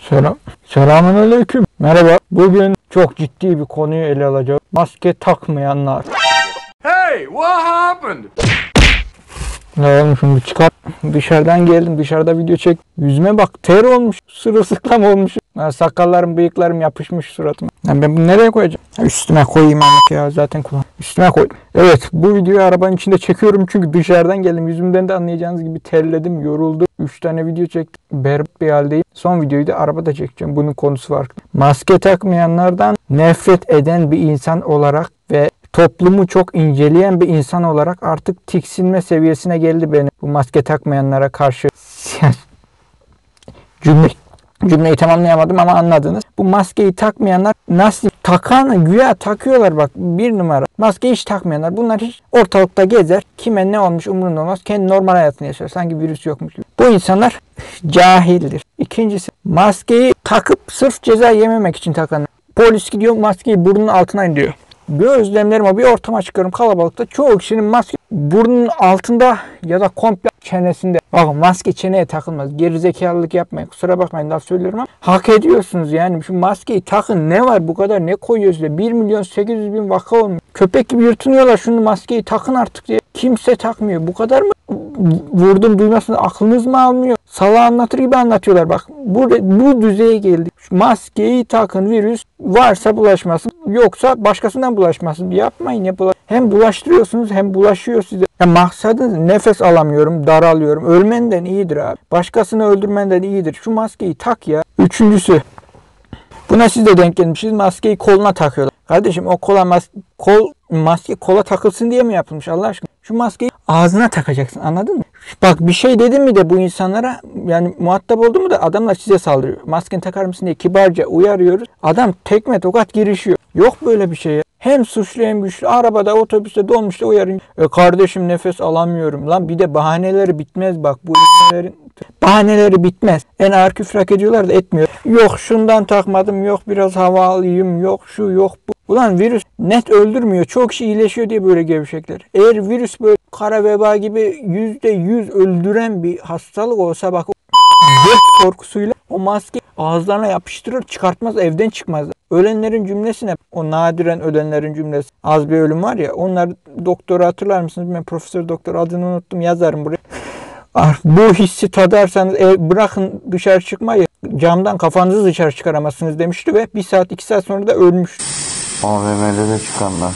Selamünaleyküm. Merhaba. Bugün çok ciddi bir konuyu ele alacağız. Maske takmayanlar. Hey, what happened? Ne olmuş şimdi çıkar. Dışarıdan geldim. Dışarıda video çek. Yüzüme bak. Ter olmuş. Sırılsıklam olmuş. Sakallarım, bıyıklarım yapışmış suratıma. Yani ben bunu nereye koyacağım? Üstüme koyayım anlık ya. Zaten kullan. Üstüme koydum. Evet. Bu videoyu arabanın içinde çekiyorum. Çünkü dışarıdan geldim. Yüzümden de anlayacağınız gibi terledim. Yoruldum. 3 tane video çektim. Berbat bir haldeyim. Son videoyu da arabada çekeceğim. Bunun konusu farklı. Maske takmayanlardan nefret eden bir insan olarak ve toplumu çok inceleyen bir insan olarak artık tiksinme seviyesine geldi benim. Bu maske takmayanlara karşı cümleyi tamamlayamadım ama anladınız. Bu maskeyi takmayanlar nasıl takan güya takıyorlar bak bir numara. Maskeyi hiç takmayanlar. Bunlar hiç ortalıkta gezer. Kime ne olmuş umurunda olmaz. Kendi normal hayatını yaşar. Sanki virüs yokmuş gibi. Bu insanlar cahildir. İkincisi maskeyi takıp sırf ceza yememek için takanlar. Polis gidiyor maskeyi burnunun altına indiriyor. Gözlemlerime bir ortama çıkıyorum kalabalıkta. Çoğu kişinin maske burnunun altında ya da komple çenesinde. Bakın maske çeneye takılmaz. Gerizekalılık yapmayın. Kusura bakmayın laf söylüyorum ama hak ediyorsunuz yani. Şu maskeyi takın ne var bu kadar ne koyuyoruz diye. 1.800.000 vaka olmuş. Köpek gibi yırtınıyorlar şunu maskeyi takın artık diye. Kimse takmıyor. Bu kadar mı? Vurdum duymasını aklınız mı almıyor? Salağı anlatır gibi anlatıyorlar bak. Bu düzeye geldik. Şu maskeyi takın virüs varsa bulaşmasın. Yoksa başkasından bulaşmasın. Yapmayın ya. Hem bulaştırıyorsunuz hem bulaşıyor size. Ya maksadınız nefes alamıyorum, daralıyorum. Ölmenden iyidir abi. Başkasını öldürmenden iyidir. Şu maskeyi tak ya. Üçüncüsü. Buna siz de denk gelmişsiniz. Maskeyi koluna takıyorlar. Kardeşim o maske kola takılsın diye mi yapılmış Allah aşkına? Şu maskeyi ağzına takacaksın anladın mı? Bak bir şey dedim mi de bu insanlara yani muhatap oldu mu da adamlar size saldırıyor. Maskeni takar mısın diye kibarca uyarıyoruz. Adam tekme tokat girişiyor. Yok böyle bir şey ya. Hem suçlu hem güçlü. Arabada, otobüste, dolmuşta uyarın. Kardeşim nefes alamıyorum. Lan bir de bahaneleri bitmez bak. Bu bahaneleri bitmez. En ağır küfür hak ediyorlar da etmiyor. Yok şundan takmadım. Yok biraz hava alayım. Yok şu yok bu. Ulan virüs net öldürmüyor. Çok kişi iyileşiyor diye böyle gevşekler. Eğer virüs böyle kara veba gibi %100 öldüren bir hastalık olsa bak göt korkusuyla o maske ağızlarına yapıştırır çıkartmaz evden çıkmaz. Ölenlerin cümlesine o nadiren ölenlerin cümlesi az bir ölüm var ya onlar doktoru hatırlar mısınız? Ben profesör doktor adını unuttum yazarım buraya. Bu hissi tadarsanız bırakın dışarı çıkmayı camdan kafanızı dışarı çıkaramazsınız demişti ve 1 saat 2 saat sonra da ölmüş. AVM'de de çıkanlar.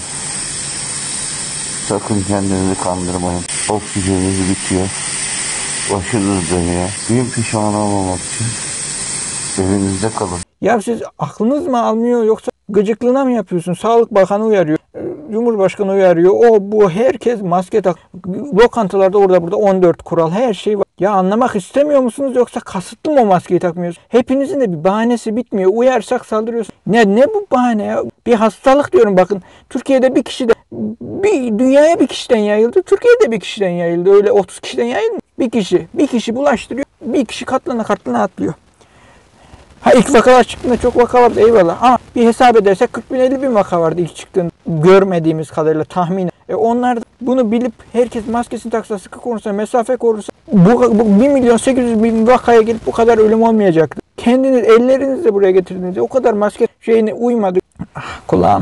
Sakın kendinizi kandırmayın. Oksijeniniz bitiyor. Başınız dönüyor. Gün pişman olmamak için evinizde kalın. Ya siz aklınız mı almıyor yoksa gıcıklığına mı yapıyorsun? Sağlık Bakanı uyarıyor. Cumhurbaşkanı uyarıyor. Bu herkes maske tak. Lokantalarda orada burada 14 kural her şey var. Ya anlamak istemiyor musunuz yoksa kasıtlı mı o maskeyi takmıyorsunuz? Hepinizin de bir bahanesi bitmiyor. Uyarsak saldırıyorsun. Ne bu bahane ya? Bir hastalık diyorum bakın. Türkiye'de bir kişi de dünyaya bir kişiden yayıldı. Türkiye'de bir kişiden yayıldı. Öyle 30 kişiden yayılmıyor. Bir kişi bulaştırıyor. Bir kişi katlana atlıyor. Ha ilk vakalar çıktığında çok vaka vardı eyvallah ama bir hesap edersek 40.000-50.000 vaka vardı ilk çıktığında görmediğimiz kadarıyla tahminen. Onlar da bunu bilip herkes maskesini taksa, sıkı korunsa, mesafe korunsa bu 1.800.000 vakaya gelip bu kadar ölüm olmayacaktı. Kendiniz ellerinizle buraya getirdiniz. O kadar maske şeyine uymadı. Kulağım.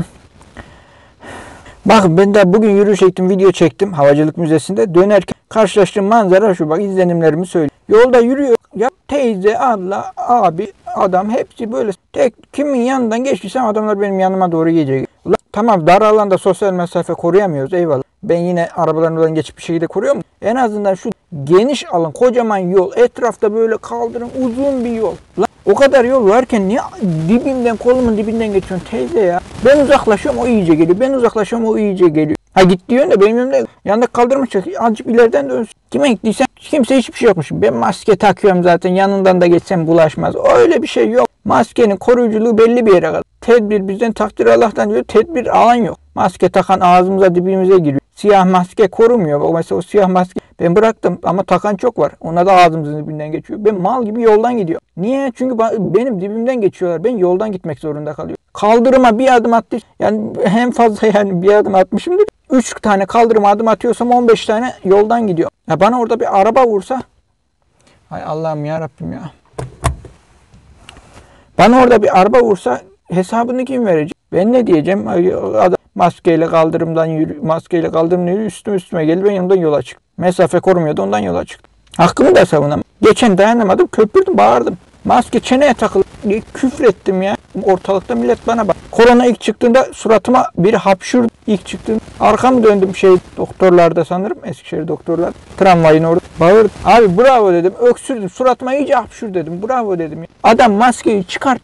Bakın ben de bugün yürüyüş çektim, video çektim Havacılık Müzesi'nde. Dönerken karşılaştığım manzara şu bak izlenimlerimi söyleyeyim. Yolda yürüyor. Ya teyze, abla, abi, adam hepsi böyle. Kimin yanından geçtiysem adamlar benim yanıma doğru gelecek. Tamam dar alanda sosyal mesafe koruyamıyoruz eyvallah. Ben yine arabalarından geçip bir şekilde koruyorum. En azından şu geniş alan, kocaman yol, etrafta böyle kaldırım, uzun bir yol. O kadar yol varken niye kolumun dibinden geçiyorsun teyze ya? Ben uzaklaşıyorum o iyice geliyor. Ben uzaklaşıyorum o iyice geliyor. Ha git diyorsun da benim yanımda kaldırmış çekiyor. Azıcık ileriden dönsün. Kime gittiysen kimse hiçbir şey yokmuş. Ben maske takıyorum zaten yanından da geçsem bulaşmaz. Öyle bir şey yok. Maskenin koruyuculuğu belli bir yere kadar. Tedbir bizden takdir Allah'tan diyor. Tedbir alan yok. Maske takan ağzımıza dibimize giriyor. Siyah maske korumuyor. Mesela o siyah maske ben bıraktım ama takan çok var. Onlar da ağzımızın dibinden geçiyor. Ben mal gibi yoldan gidiyor. Niye? Çünkü benim dibimden geçiyorlar. Ben yoldan gitmek zorunda kalıyorum. Kaldırıma bir adım attı. Yani hem fazla yani bir adım atmışımdır. 3 tane kaldırıma adım atıyorsam 15 tane yoldan gidiyor. Ya bana orada bir araba vursa. Hay Allah'ım ya Rabbim ya. Bana orada bir araba vursa hesabını kim verecek? Ben ne diyeceğim? Adam maskeyle kaldırımdan yürü, üstüme geldi, ben yanımdan yola çıktım. Mesafe korumuyordu, ondan yola çıktım. Hakkımı da savunamam. Geçen dayanamadım, köpürdüm, bağırdım. Maske çeneye takılı diye küfrettim ya. Ortalıkta millet bana bak. Korona ilk çıktığında suratıma biri hapşurdu. İlk çıktığında arkamı döndüm doktorlarda sanırım. Eskişehir doktorlar. Tramvayın orada. Bağırdım. Abi bravo dedim. Öksürdüm. Suratıma iyice hapşur dedim. Bravo dedim ya. Adam maskeyi çıkart.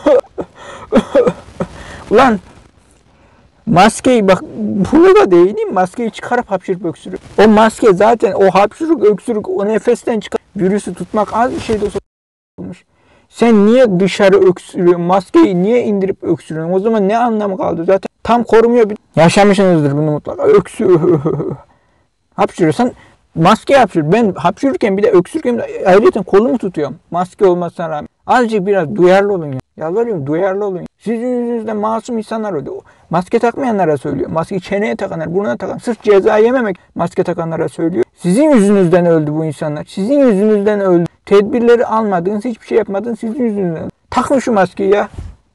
Ulan maskeyi bak bunu da değineyim. Maskeyi çıkarıp hapşırıp öksürük. O maske zaten o hapşırık öksürük o nefesten çıkan virüsü tutmak az bir şey de olmuş. Sen niye dışarı öksürüyorsun? Maskeyi niye indirip öksürüyorsun? O zaman ne anlamı kaldı? Zaten tam korumuyor. Yaşamışsınızdır bunu mutlaka. Hapşırıyorsan maske hapşır. Ben hapşırırken bir de öksürürken ayrıca kolumu tutuyorum. Maske olmasına rağmen. Azıcık biraz duyarlı olun ya. Yalvarıyorum duyarlı olun. Sizin yüzünüzden masum insanlar öldü. Maske takmayanlara söylüyor. Maskeyi çeneye takanlar, burnuna takan. Sırf ceza yememek maske takanlara söylüyor. Sizin yüzünüzden öldü bu insanlar. Sizin yüzünüzden öldü. Tedbirleri almadınız, hiçbir şey yapmadınız, sizin yüzünüzden öldü. Takın şu maskeyi ya.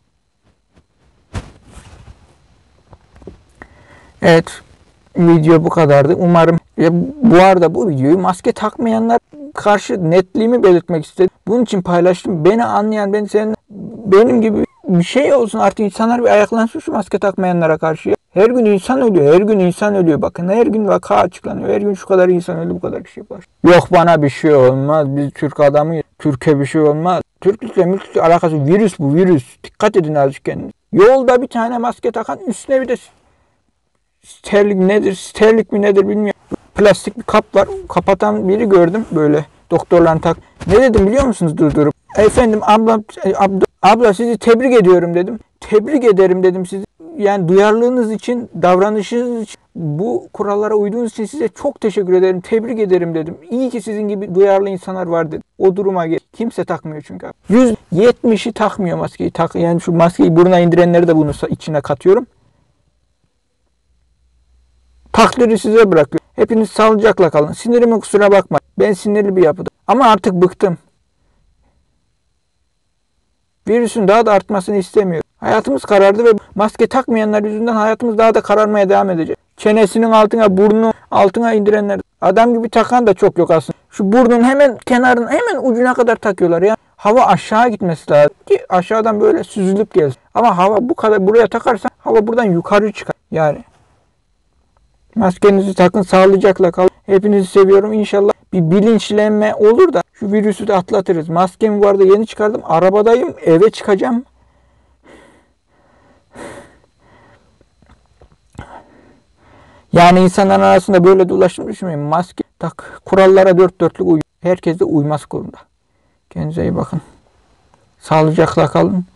Evet. Video bu kadardı. Umarım bu arada bu videoyu maske takmayanlar karşı netliğimi belirtmek istedim. Bunun için paylaştım. Beni anlayan, benim gibi bir şey olsun artık, insanlar bir ayaklansın şu maske takmayanlara karşı. Her gün insan ölüyor. Her gün insan ölüyor. Bakın her gün vaka açıklanıyor. Her gün şu kadar insan öldü, bu kadar kişi var. Yok bana bir şey olmaz. Biz Türk adamıyız. Türkiye bir şey olmaz. Türklükle alakası virüs bu virüs. Dikkat edin azıcık kendinize. Yolda bir tane maske takan üstüne bir de sterlik mi nedir bilmiyorum. Plastik bir kap var. Kapatan biri gördüm böyle. Doktorların Ne dedim biliyor musunuz durdurup? Efendim abla sizi tebrik ediyorum dedim. Tebrik ederim dedim sizi. Yani duyarlılığınız için, davranışınız için, bu kurallara uyduğunuz için size çok teşekkür ederim. Tebrik ederim dedim. İyi ki sizin gibi duyarlı insanlar var dedim. O duruma gel. Kimse takmıyor çünkü. %70'i takmıyor maskeyi. Yani şu maskeyi buruna indirenleri de bunu içine katıyorum. Takdiri size bırakıyorum. Hepiniz sağlıcakla kalın. Sinirime kusura bakma. Ben sinirli bir yapıda. Ama artık bıktım. Virüsün daha da artmasını istemiyorum. Hayatımız karardı ve maske takmayanlar yüzünden hayatımız daha da kararmaya devam edecek. Çenesinin altına, burnunu altına indirenler. Adam gibi takan da çok yok aslında. Şu burnun hemen kenarının hemen ucuna kadar takıyorlar ya. Hava aşağı gitmesi lazım ki aşağıdan böyle süzülüp gelsin. Ama hava bu kadar buraya takarsan hava buradan yukarı çıkar. Yani maskenizi takın, sağlıcakla kalın. Hepinizi seviyorum. İnşallah bir bilinçlenme olur da şu virüsü de atlatırız. Maskemi bu arada yeni çıkardım. Arabadayım. Eve çıkacağım. Yani insanların arasında böyle dolaştığını düşünmeyin. Maske tak. Kurallara dört dörtlük uyun. Herkes de uyması zorunda. Kendinize iyi bakın. Sağlıcakla kalın.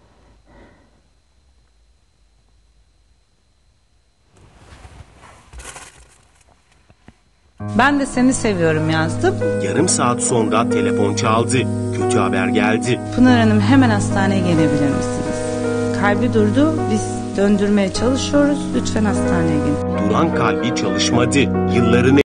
Ben de seni seviyorum yazdım. Yarım saat sonra telefon çaldı. Kötü haber geldi. Pınar Hanım hemen hastaneye gelebilir misiniz? Kalbi durdu. Biz döndürmeye çalışıyoruz. Lütfen hastaneye gelin. Duran kalbi çalışmadı. Yıllarını